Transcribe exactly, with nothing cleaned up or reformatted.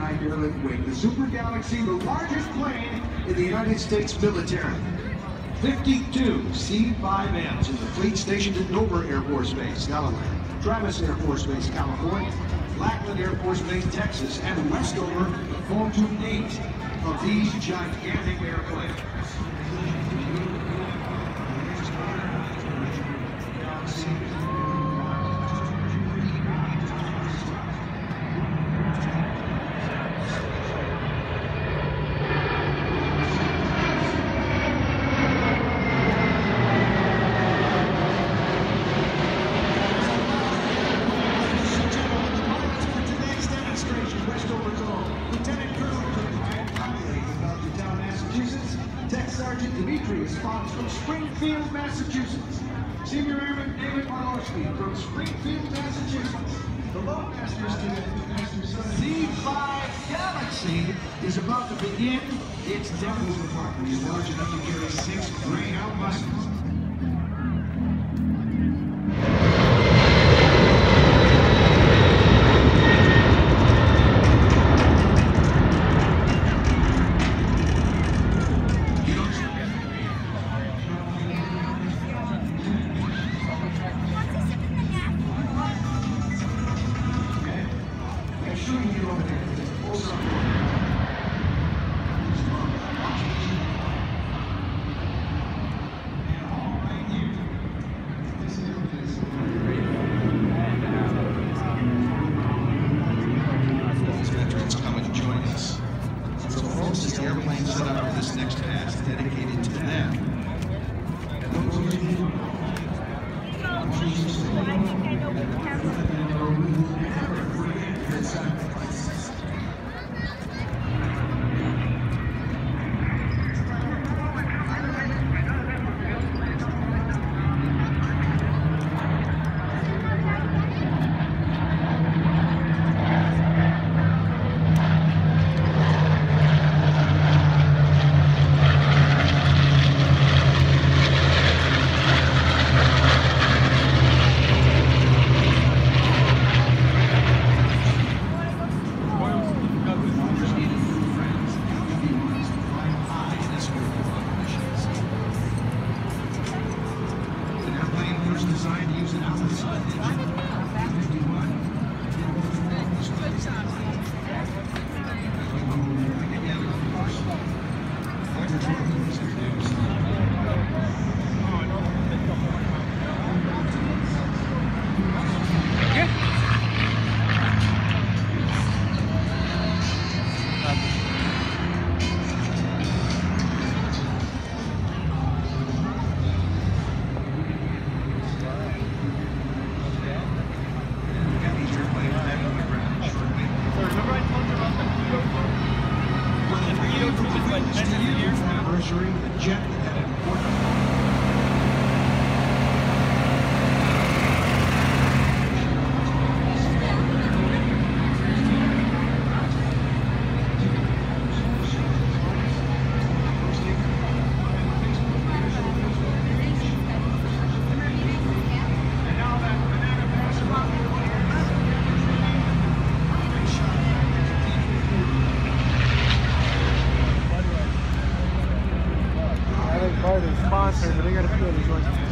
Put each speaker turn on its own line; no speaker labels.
designed airlift wing, the Super Galaxy, the largest plane in the United States military. fifty-two C five Ms in the fleet stationed at Dover Air Force Base, Delaware, Travis Air Force Base, California, Lackland Air Force Base, Texas, and Westover form to eight of these gigantic airplanes. Tech Sergeant Demetrius Fox from Springfield, Massachusetts. Senior Airman David Marlowski from Springfield, Massachusetts. The Loadmaster student, C five Galaxy, is about to begin its demo department. It's large enough to carry six Greyhound buses. The airplane set up for this next pass dedicated to them. Designed to use an outside engine. Anniversary, the jet had an important
Sponsored, but they got a few of these ones.